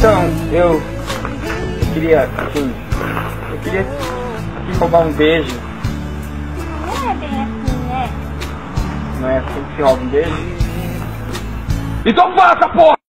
Então, eu queria, assim, te roubar um beijo. Não é bem assim, né? Não é assim que se rouba um beijo? Então faça, porra!